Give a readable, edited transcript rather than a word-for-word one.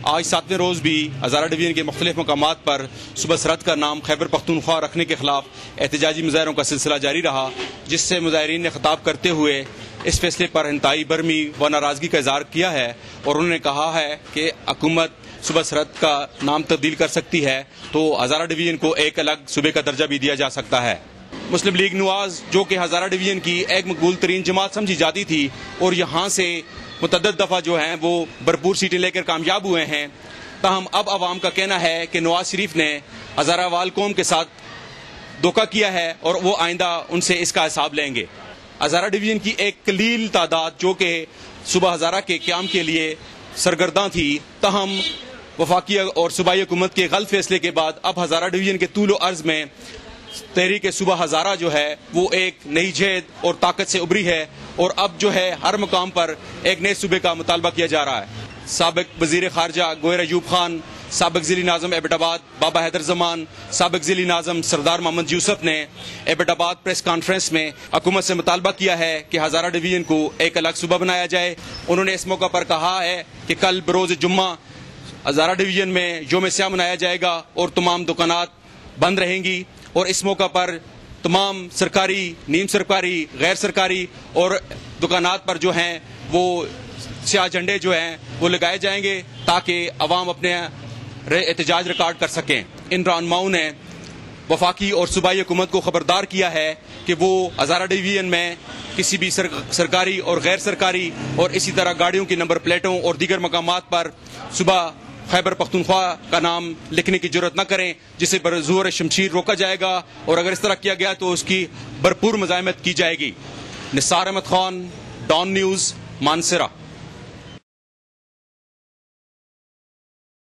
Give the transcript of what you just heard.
آج 7वें रोज़ भी हज़ारा डिवीज़न के मुख्तलिफ मकामात पर सुबह सरहद का नाम खैबर पख्तूनख्वा रखने के खिलाफ एहतजाजी मुजाहरों का सिलसिला जारी रहा, जिससे मुजाहरीन ने खिताब करते हुए इस फैसले पर इंतहाई बरमी व नाराज़गी का इज़हार किया है और उन्होंने कहा है कि हुकूमत सुबह सरहद का नाम तब्दील कर सकती है तो हज़ारा डिवीज़न को एक अलग सूबे का दर्जा भी दिया जा सकता है। मुस्लिम लीग नवाज, जो कि हज़ारा डिवीज़न की एक मकबूल तरीन जमात समझी जाती थी और यहाँ से मुतअद्दिद दफ़ा जो हैं वो भरपूर सीटें लेकर कामयाब हुए हैं, ताहम अब आवाम का कहना है कि नवाज शरीफ ने हज़ारा वाल कौम के साथ धोखा किया है और वो आइंदा उनसे इसका हिसाब लेंगे। हज़ारा डिवीज़न की एक कलील तादाद जो कि सुबह हज़ारा के क़याम के लिए सरगर्दां थी, ताहम वफाकी और सूबाई हुकूमत के गलत फैसले के बाद अब हज़ारा डिवीज़न के तूल अर्ज़ में तहरीक सुबह हज़ारा जो है वो एक नई जहद और ताकत से उभरी है और अब जो है हर मुकाम पर एक नए सूबे का मुतालबा किया जा रहा है। साबिक वज़ीर ख़ारजा गोहर अयूब खान, साबिक ज़िली नाज़म एबटाबाद बाबा हैदर ज़मान, साबिक ज़िली नाज़म सरदार मोहम्मद यूसुफ ने एबटाबाद प्रेस कॉन्फ्रेंस में हुकूमत से मुतालबा किया है कि हज़ारा डिवीज़न को एक अलग सूबा बनाया जाए। उन्होंने इस मौका पर कहा है कि कल बरोज़ जुम्मा हज़ारा डिवीज़न में यौम स्याह मनाया जाएगा और तमाम दुकानात बंद रहेंगी और इस मौका पर तमाम सरकारी, नीम सरकारी, गैर सरकारी और दुकानात पर जो हैं वो स्याह झंडे जो हैं वो लगाए जाएंगे ताकि अवाम अपने एहतजाज रिकॉर्ड कर सकें। इमरान माऊ ने वफाकी और सूबाई हुकूमत को खबरदार किया है कि वो हज़ारा डिवीज़न में किसी भी सरकारी और गैर सरकारी और इसी तरह गाड़ियों की नंबर प्लेटों और दीगर मकामात पर सुबह खैबर पख्तूनख्वा का नाम लिखने की जरूरत न करें, जिसे बरज़ोर शमशीर रोका जाएगा और अगर इस तरह किया गया तो उसकी भरपूर मज़ाहमत की जाएगी। निसार अहमद खान, डॉन न्यूज़, मानसरा।